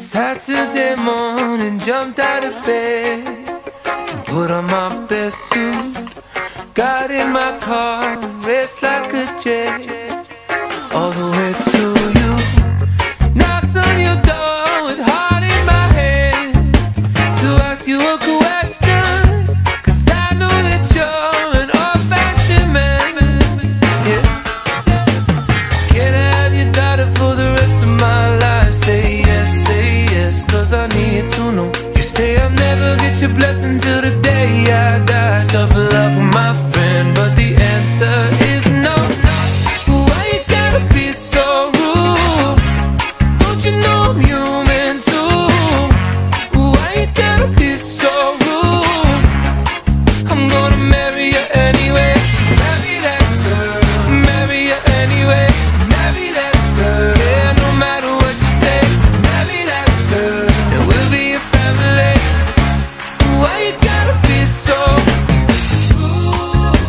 Saturday morning, jumped out of bed and put on my best suit. Got in my car and raced like a jet all the way to you. Knocked on your door with heart in my head to ask you a question, 'cause I know that you're an old-fashioned man. Yeah. Can I have your daughter for the rest of my life? Say yes, 'cause I need to know. You say I'll never get your blessing till the day I die. Tough luck, my friend, but the answer is no. Why you gotta be so rude? Don't you know I'm human too? Why you gotta be so rude? I'm gonna marry you anyway. Marry that girl. Marry you anyway. Marry that girl. Yeah, no matter what you say. Marry that girl, and we'll be a family. Why you gotta be so rude?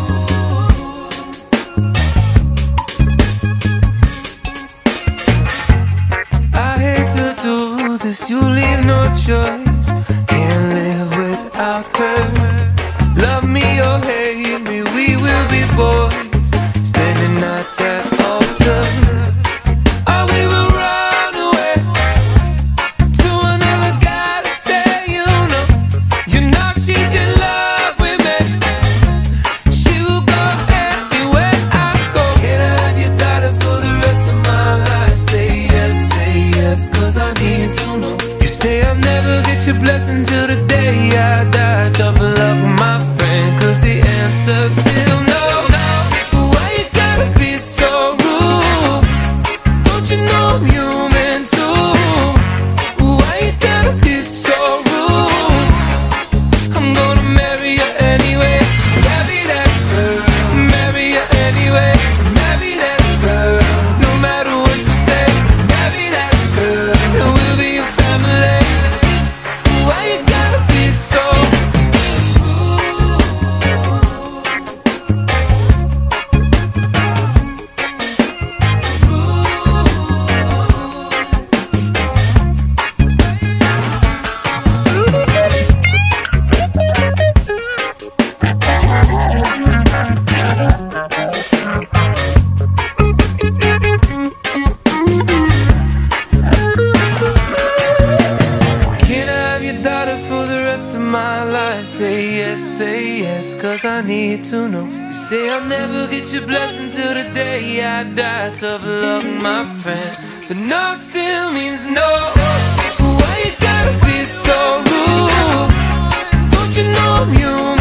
I hate to do this, you leave no choice. Can't live without her. Love me or hate me, we will be boys, standing at that altar. Or we will run away to another galaxy. You know she's in love with me. She will go anywhere I go. Can I have your daughter for the rest of my life? Say yes, 'cause I need to know. You say I'll never get your blessing till the day I die. Tough luck, my friend, 'cause the answer's still no. Why you gotta be so rude? Don't you know I'm human too? Why you gotta be so rude? I'm gonna marry you anyway. Marry that girl. Marry you anyway. Marry that girl, no matter what you say. Marry that girl, and we'll be a family. Why you gotta be so rude? Can I have your daughter for the rest of my life? Say yes, 'cause I need to know. You say I'll never get your blessing till the day I die. Tough luck, my friend, but no still means no. Why you gotta be so rude? Don't you know I'm human?